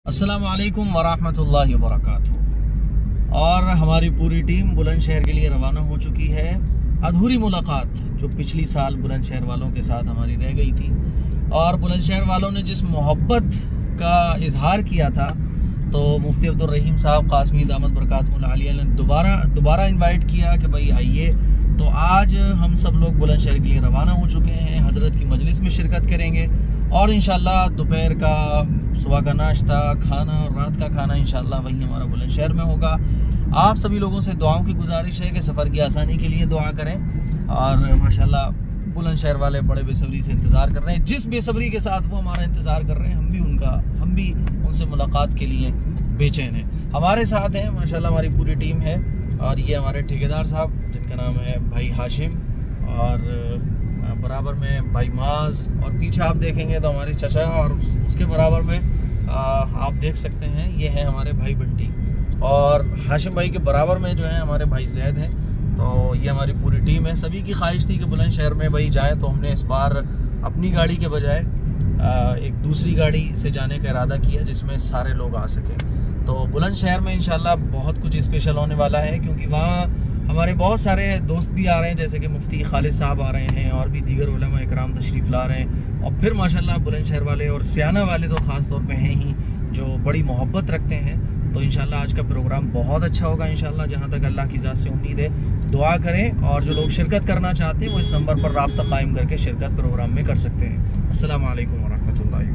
अस्सलामु अलैकुम वरहमतुल्लाहि वबरकातुहू। और हमारी पूरी टीम बुलंदशहर के लिए रवाना हो चुकी है। अधूरी मुलाकात जो पिछली साल बुलंदशहर वालों के साथ हमारी रह गई थी, और बुलंदशहर वालों ने जिस मोहब्बत का इजहार किया था, तो मुफ्ती अब्दुल रहीम साहब कासमी दामत बरकातहुल आलिया ने दोबारा इनवाइट किया कि भाई आइए। तो आज हम सब लोग बुलंदशहर के लिए रवाना हो चुके हैं। हज़रत की मजलिस में शिरकत करेंगे और इंशाल्लाह दोपहर का, सुबह का नाश्ता, खाना और रात का खाना इंशाल्लाह वही हमारा बुलंदशहर में होगा। आप सभी लोगों से दुआओं की गुजारिश है कि सफ़र की आसानी के लिए दुआ करें। और माशाल्लाह बुलंदशहर वाले बड़े बेसब्री से इंतज़ार कर रहे हैं। जिस बेसब्री के साथ वो हमारा इंतज़ार कर रहे हैं, हम भी उनसे मुलाकात के लिए बेचैन हैं। हमारे साथ हैं माशाल्लाह हमारी पूरी टीम है, और ये हमारे ठेकेदार साहब जिनका नाम है भाई हाशिम, और बराबर में भाई माज, और पीछे आप देखेंगे तो हमारे चचा, और उसके बराबर में आप देख सकते हैं ये है हमारे भाई बंटी, और हाशिम भाई के बराबर में जो है हमारे भाई जैद हैं। तो ये हमारी पूरी टीम है। सभी की ख्वाहिश थी कि बुलंदशहर में भाई जाएँ, तो हमने इस बार अपनी गाड़ी के बजाय एक दूसरी गाड़ी से जाने का इरादा किया जिसमें सारे लोग आ सकें। तो बुलंदशहर में इंशाल्लाह बहुत कुछ स्पेशल होने वाला है, क्योंकि वहाँ हमारे बहुत सारे दोस्त भी आ रहे हैं, जैसे कि मुफ्ती खालिद साहब आ रहे हैं, और भी दीगर उलमा इकराम तशरीफ़ ला रहे हैं। और फिर माशाल्लाह बुलंदशहर वाले और सियाना वाले तो ख़ास तौर पे हैं ही, जो बड़ी मोहब्बत रखते हैं। तो इंशाल्लाह आज का प्रोग्राम बहुत अच्छा होगा इंशाल्लाह, जहाँ तक अल्लाह की ज़ात से उम्मीद है। दुआ करें, और जो लोग शिरकत करना चाहते हैं वो इस नंबर पर राब्ता कायम करके शिरकत प्रोग्राम में कर सकते हैं। अस्सलामु अलैकुम वरहमतुल्लाहि।